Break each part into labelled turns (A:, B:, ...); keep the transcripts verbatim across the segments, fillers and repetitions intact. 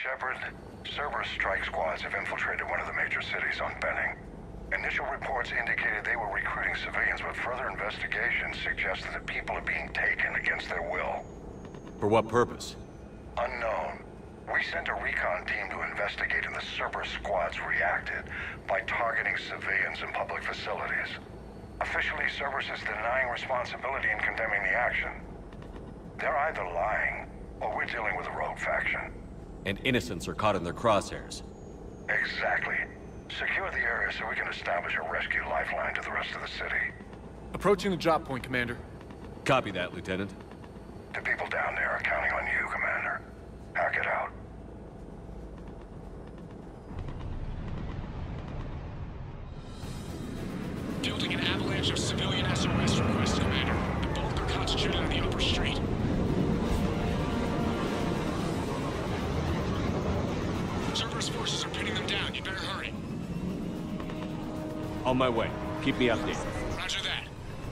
A: Shepard, Cerberus strike squads have infiltrated one of the major cities on Benning. Initial reports indicated they were recruiting civilians, but further investigation suggests that the people are being taken against their will.
B: For what purpose?
A: Unknown. We sent a recon team to investigate, and the Cerberus squads reacted by targeting civilians in public facilities. Officially, Cerberus is denying responsibility and condemning the action. They're either lying, or we're dealing with a rogue faction.
B: And innocents are caught in their crosshairs.
A: Exactly. Secure the area so we can establish a rescue lifeline to the rest of the city.
C: Approaching the drop point, Commander.
B: Copy that, Lieutenant.
A: The people down there are counting on you, Commander. Hack it out.
D: Building an avalanche of civilian S O S requests, Commander. The bulk are concentrated on the upper street. Cerberus forces are pinning them down. You better hurry.
B: On my way. Keep me updated.
D: Roger that.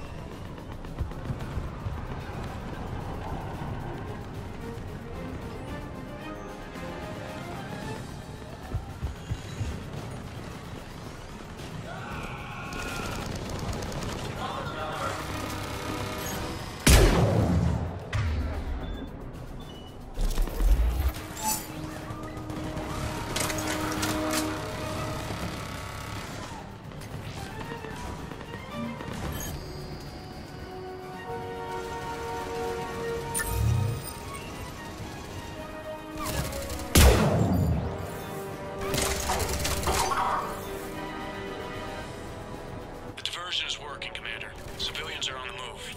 D: Is working, Commander. Civilians are on the move.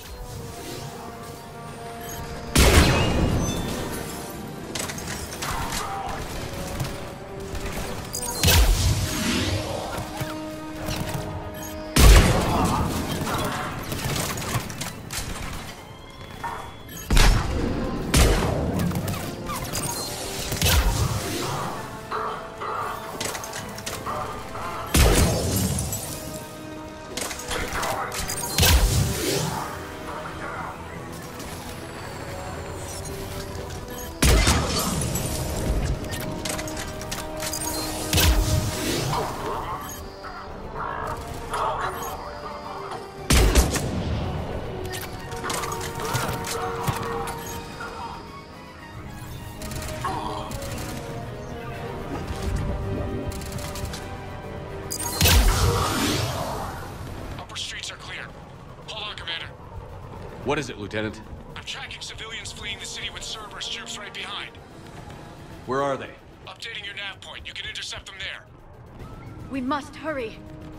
B: What is it, Lieutenant?
D: I'm tracking civilians fleeing the city with Cerberus troops right behind.
B: Where are they?
D: Updating your nav point. You can intercept them there.
E: We must hurry.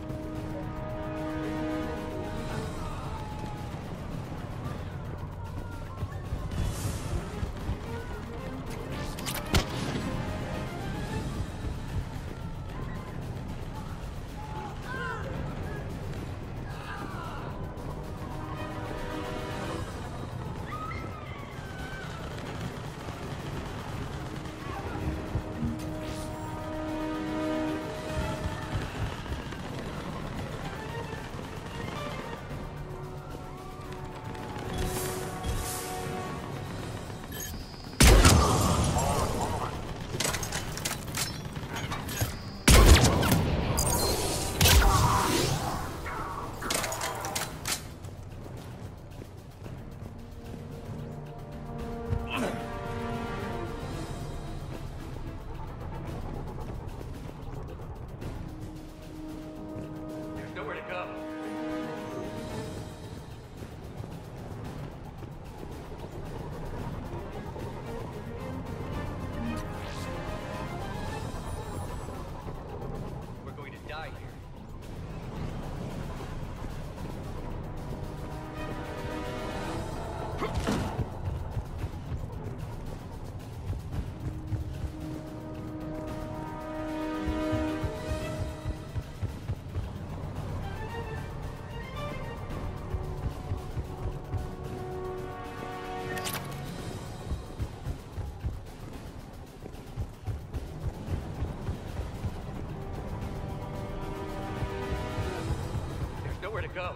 F: Go.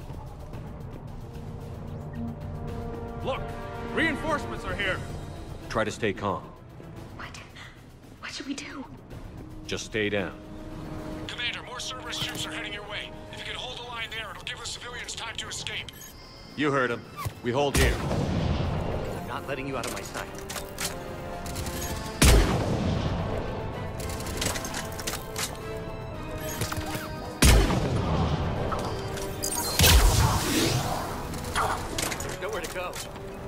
C: Look! Reinforcements are here!
B: Try to stay calm.
E: What? What should we do?
B: Just stay down.
D: Commander, more Cerberus troops are heading your way. If you can hold the line there, it'll give the civilians time to escape.
B: You heard him. We hold here.
F: I'm not letting you out of my sight. There's nowhere to go.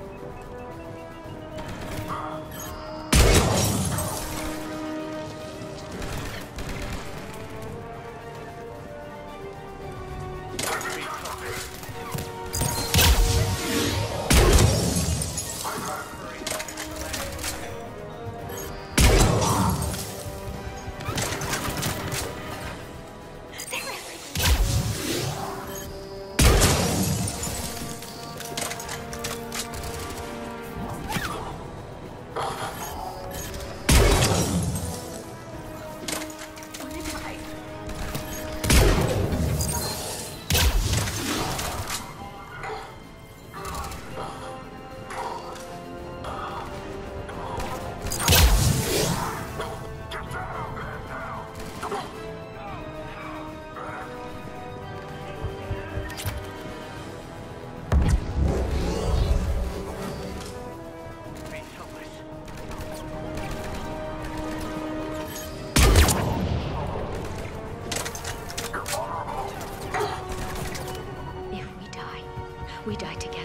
E: We die together.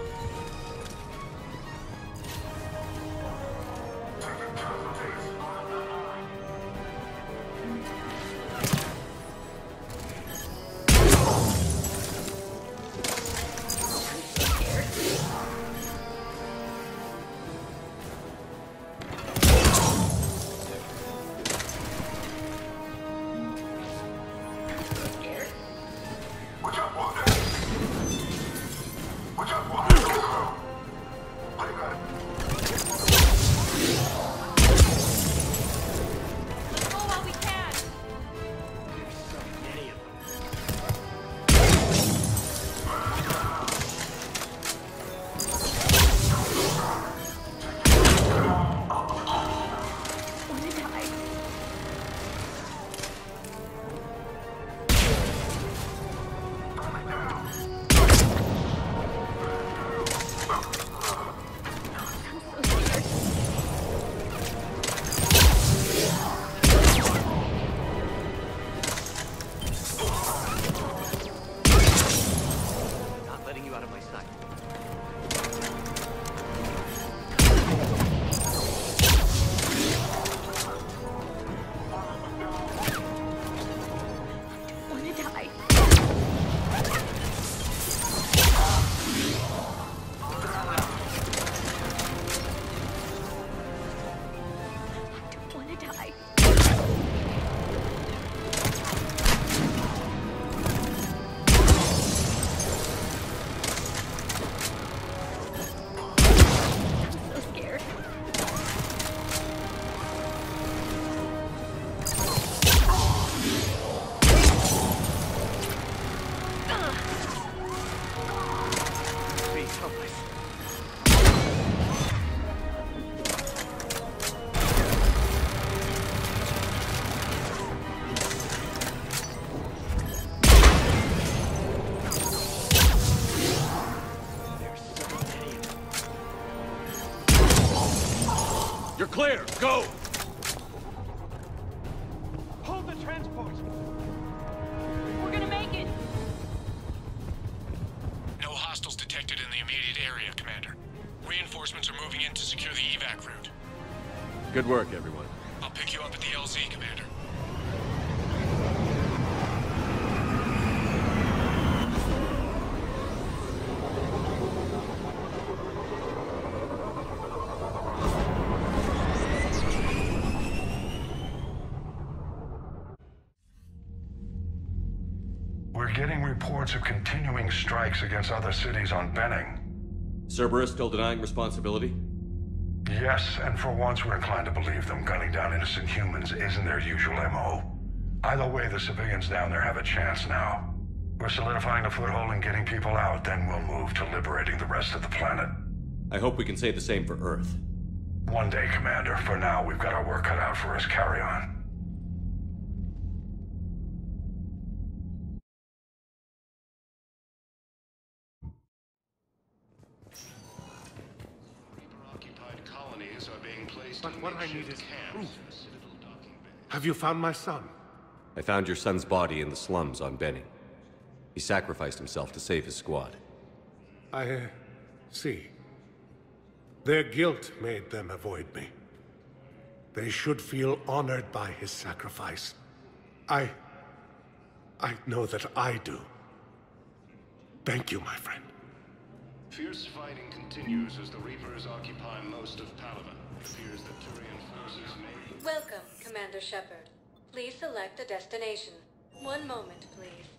B: You're clear. Go!
F: Hold the transport!
E: We're gonna make it!
D: No hostiles detected in the immediate area, Commander. Reinforcements are moving in to secure the evac route.
B: Good work, everyone.
D: I'll pick you up at the L Z, Commander.
A: We're getting reports of continuing strikes against other cities on Benning.
B: Cerberus still denying responsibility?
A: Yes, and for once we're inclined to believe them. Gunning down innocent humans isn't their usual M O. Either way, the civilians down there have a chance now. We're solidifying a foothold and getting people out, then we'll move to liberating the rest of the planet.
B: I hope we can say the same for Earth.
A: One day, Commander. For now, we've got our work cut out for us. Carry on.
G: Reaper-occupied colonies are being placed
C: But
G: in
C: what I
G: makeshift
C: need is
G: camps
C: proof.
G: in Citadel docking bays.
H: Have you found my son?
B: I found your son's body in the slums on Benning. He sacrificed himself to save his squad.
H: I uh, see. Their guilt made them avoid me. They should feel honored by his sacrifice. I... I know that I do. Thank you, my friend.
G: Fierce fighting continues as the Reapers occupy most of Palaven. It appears that Turian forces may...
I: Welcome, Commander Shepard. Please select a destination. One moment, please.